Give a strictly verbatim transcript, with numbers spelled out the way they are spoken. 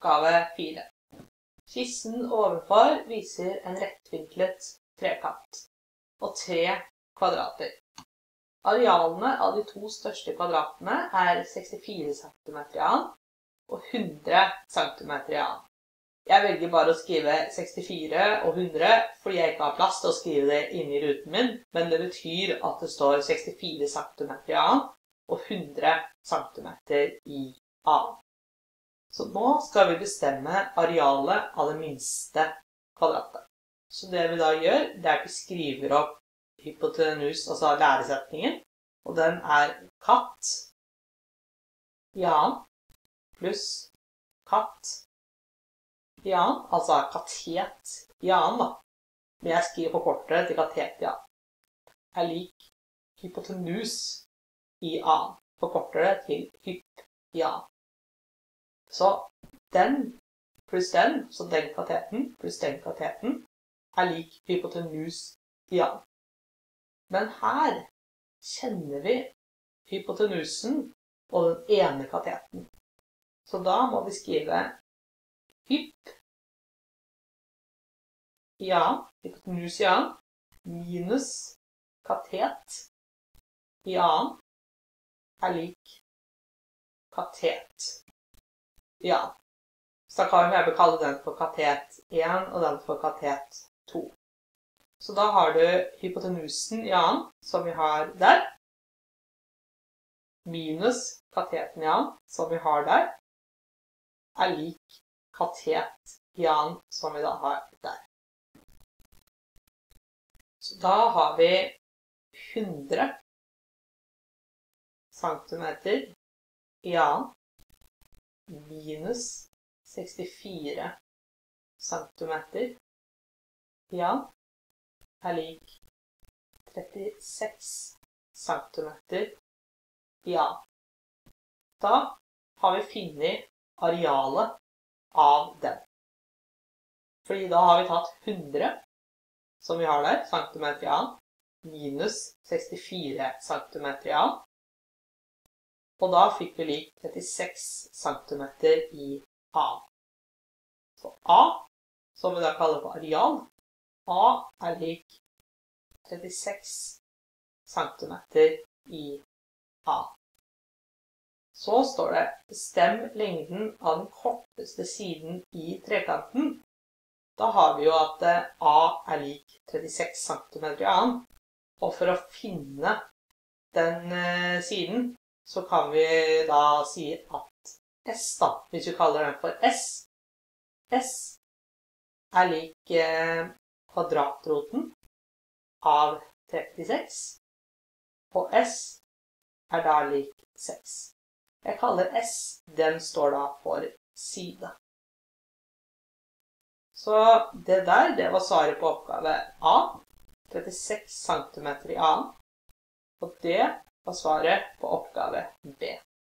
Oppgave fire. Skissen ovenfor viser en rettvinklet trekant og tre kvadrater. Arealene av de to største kvadratene er sekstifire centimeter i annen og hundre centimeter i annen. Jeg velger bare å skrive sekstifire og hundre fordi jeg ikke har plass til å skrive det inne i ruten min, men det betyr at det står sekstifire centimeter i annen og hundre centimeter i annen. Så nå skal vi bestemme arealet av det minste kvadratet. Så det vi da gjør, det er at vi skriver opp hypotenus, altså læresetningen, og den er katt i annen pluss katt i annen, altså katet i annen da. Men jeg skriver på kortere til katet i annen. Er lik hypotenus i annen, på kortere til hypp i annen. Så den pluss den, så den kateten pluss den kateten, er lik hypotenus i annen. Men her kjenner vi hypotenusen og den ene kateten. Så da må vi skrive hypp i annen, hypotenus i annen, minus katet i annen, er lik katet i annen. Så da kan vi kalle den for katet én og den for katet to. Så da har du hypotenusen i annen, som vi har der, minus kateten i annen, som vi har der, er lik katet i annen, som vi da har der. Så da har vi hundre centimeter i annen, minus sekstifire centimeter i annen, er lik trettiseks centimeter i annen. Da har vi funnet arealet av den. Fordi da har vi tatt hundre, som vi har der, centimeter i annen, minus sekstifire centimeter i annen. Og da fikk vi lik trettiseks centimeter i annen. Så A, som vi da kaller for areal, A er lik trettiseks centimeter i annen. Så står det, bestem lengden av den korteste siden i trekanten. Da har vi jo at A er lik trettiseks centimeter i annen. Og for å finne den eh, siden, så kan vi da si at S da, hvis vi kaller den for S, S er lik eh, kvadratroten av trettiseks, og S er da lik seks. Jeg kaller S, den står da for side. Så det der, det var svaret på oppgave A, trettiseks centimeter i annen, og det var svaret på oppgave B.